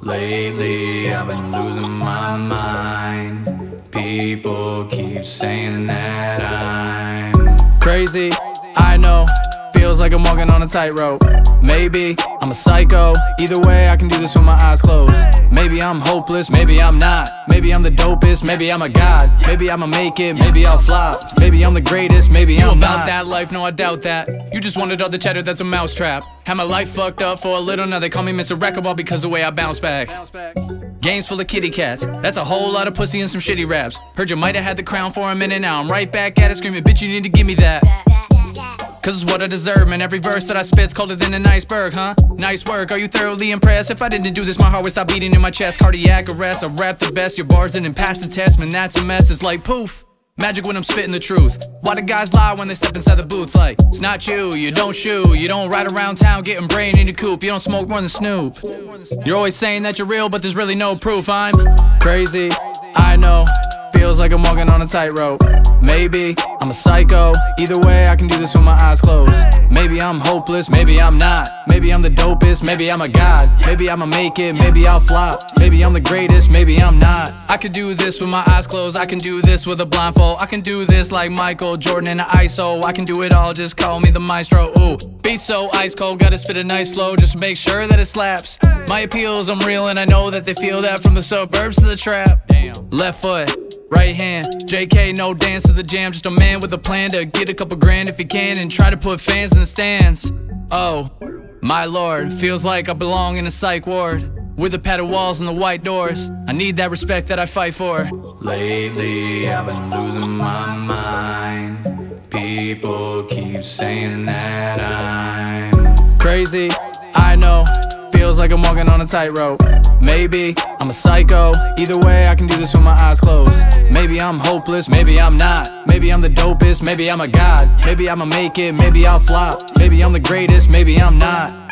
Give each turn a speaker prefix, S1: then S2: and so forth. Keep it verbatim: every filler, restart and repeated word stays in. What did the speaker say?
S1: Lately I've been losing my mind. People keep saying that I'm crazy, I know. Feels like I'm walking on a tightrope. Maybe I'm a psycho. Either way, I can do this with my eyes closed. Maybe I'm hopeless, maybe I'm not. Maybe I'm the dopest, maybe I'm a god. Maybe I'ma make it, maybe I'll flop. Maybe I'm the greatest, maybe I'm not. You about that life? No, I doubt that. You just wanted all the cheddar, that's a mousetrap. Had my life fucked up for a little, now they call me Mister Wrecking Ball because of the way I bounce back. Games full of kitty cats, that's a whole lot of pussy and some shitty raps. Heard you might have had the crown for a minute, now I'm right back at it screaming, bitch, you need to give me that. Cause it's what I deserve, man. Every verse that I spit's colder than an iceberg, huh? Nice work, are you thoroughly impressed? If I didn't do this, my heart would stop beating in my chest. Cardiac arrest, I rap the best. Your bars didn't pass the test, man, that's a mess. It's like poof, magic when I'm spitting the truth. Why do guys lie when they step inside the booth? Like, it's not you, you don't shoot. You don't ride around town getting brain in your coupe. You don't smoke more than Snoop. You're always saying that you're real, but there's really no proof. I'm crazy, I know. Feels like I'm walking on a tightrope. Maybe I'm a psycho. Either way, I can do this with my eyes closed. Maybe I'm hopeless, maybe I'm not. Maybe I'm the dopest, maybe I'm a god. Maybe I'ma make it, maybe I'll flop. Maybe I'm the greatest, maybe I'm not. I could do this with my eyes closed. I can do this with a blindfold. I can do this like Michael Jordan in the I S O. I can do it all, just call me the maestro. Ooh, beat so ice cold, gotta spit a nice flow just to make sure that it slaps. My appeals, I'm real and I know that they feel that from the suburbs to the trap. Left foot, right hand, J K, no dance to the jam. Just a man with a plan to get a couple grand if he can, and try to put fans in the stands. Oh, my lord, feels like I belong in a psych ward with the padded walls and the white doors. I need that respect that I fight for. Lately I've been losing my mind. People keep saying that I'm crazy, I know. Feels like I'm walking on a tightrope. Maybe I'm a psycho. Either way, I can do this with my eyes closed. Maybe I'm hopeless, maybe I'm not. Maybe I'm the dopest, maybe I'm a god. Maybe I'ma make it, maybe I'll flop. Maybe I'm the greatest, maybe I'm not.